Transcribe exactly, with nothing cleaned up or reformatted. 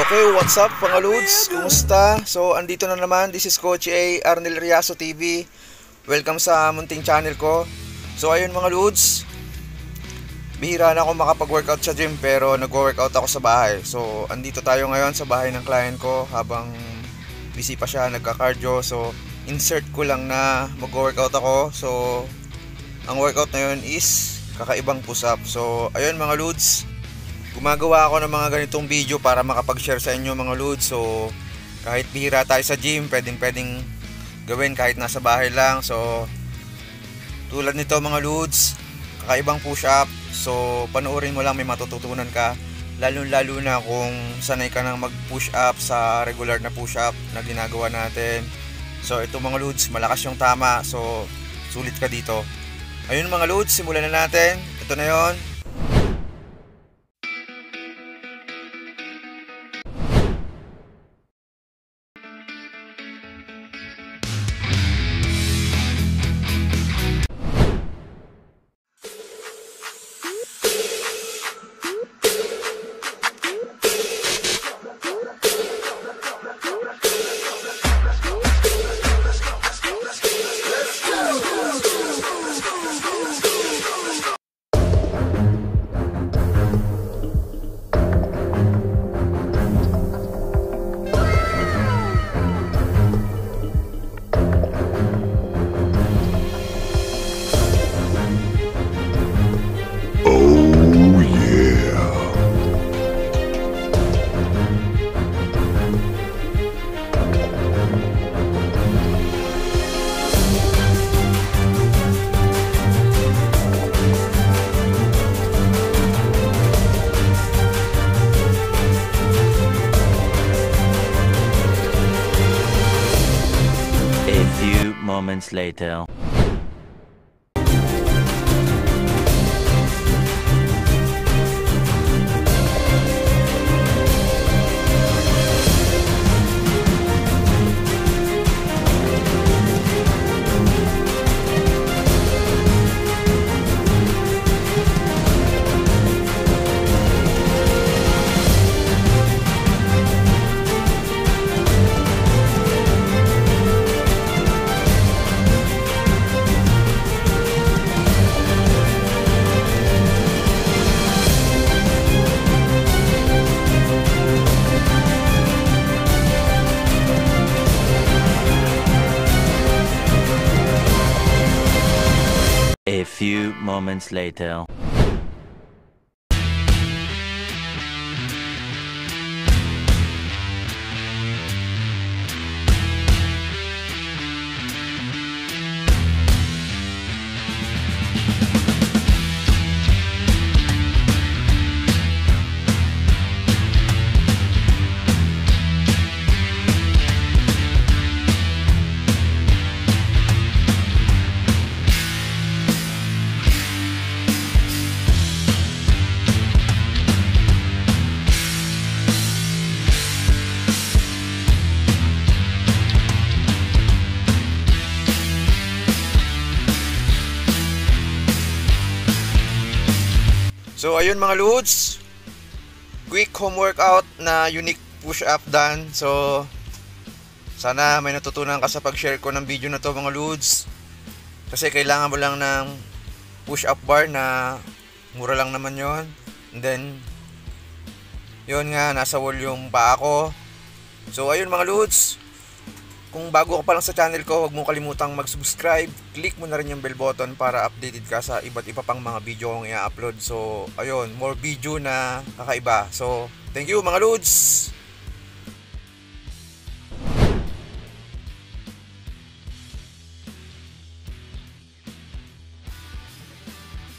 Okay, what's up mga Lods? Kumusta? So, andito na naman. This is Coach A, Arnel Riaso T V. Welcome sa munting channel ko. So, ayun mga Lods, bihira na ako makapag-workout sa gym pero nag-workout ako sa bahay. So, andito tayo ngayon sa bahay ng client ko habang busy pa siya, nagka-cardio. So, insert ko lang na mag-workout ako. So, ang workout na yun is kakaibang push-up. So, ayun mga Lods, gumagawa ako ng mga ganitong video para makapag-share sa inyo mga Lods. So kahit bihira tayo sa gym, pwedeng pwedeng gawin kahit nasa bahay lang. So tulad nito mga Lods, kakaibang push-up. So panoorin mo lang, may matututunan ka. Lalo lalo na kung sanay ka nang mag-push up sa regular na push-up na ginagawa natin. So ito mga Lods, malakas yung tama. So sulit ka dito. Ayun mga Lods, simulan na natin. Ito na yon. Moments later. A few moments later. So ayun mga Lods, quick home workout na unique push-up done. So sana may natutunan ka sa pag-share ko ng video na to mga Lods. Kasi kailangan mo lang ng push-up bar na mura lang naman yon. And then yun nga, nasa wall yung paa ko. So ayun mga Lods, kung bago ka pa lang sa channel ko, huwag mong kalimutang mag-subscribe. Click mo na rin yung bell button para updated ka sa iba't iba pang mga video kong i-upload. So, ayun, more video na kakaiba. So, thank you mga Lods!